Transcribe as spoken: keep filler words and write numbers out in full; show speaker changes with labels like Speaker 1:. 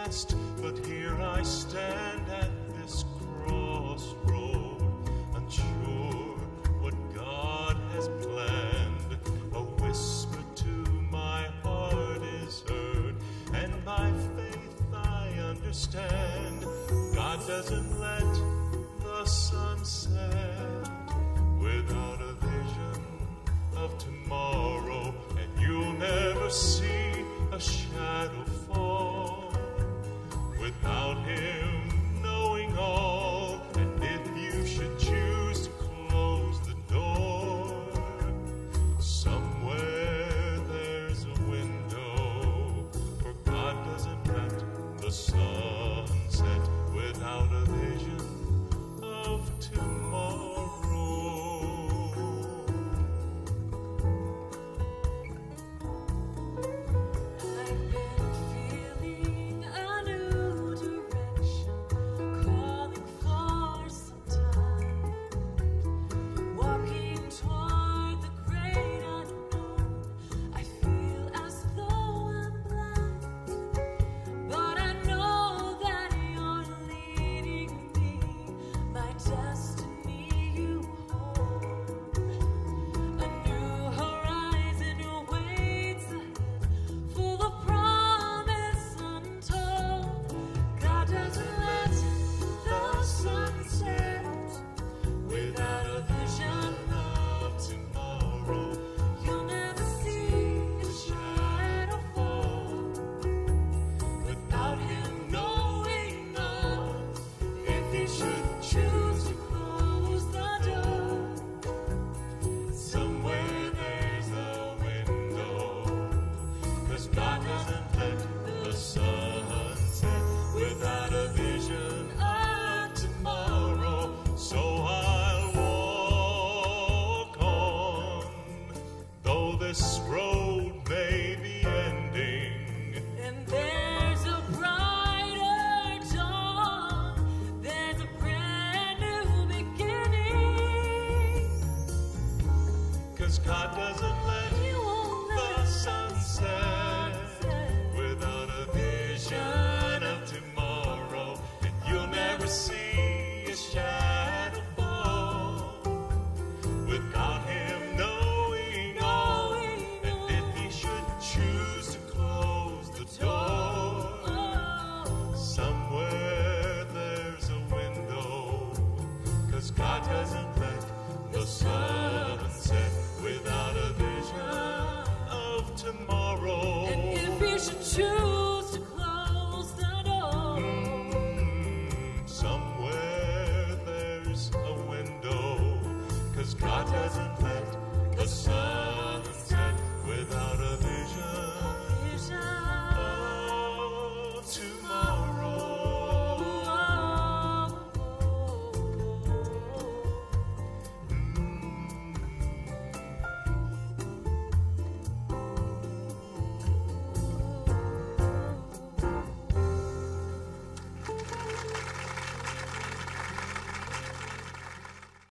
Speaker 1: past, but here I stand at this crossroad, unsure what God has planned. A whisper to my heart is heard, and by faith I understand. God doesn't let the sun set without a vision of tomorrow, and you'll never see a shadow fall without him knowing all. And if you should choose to close the door, somewhere there's a window, for God doesn't let the sun set without a vision of tomorrow. This road may be ending,
Speaker 2: and there's a brighter dawn. There's a brand new beginning.
Speaker 1: 'Cause God doesn't let the sun set without a vision of tomorrow, and you'll never see a shadow fall without him knowing. Choose to close the door. Somewhere there's a window, 'cause God doesn't let the sun set without a vision of tomorrow.
Speaker 2: And if you should choose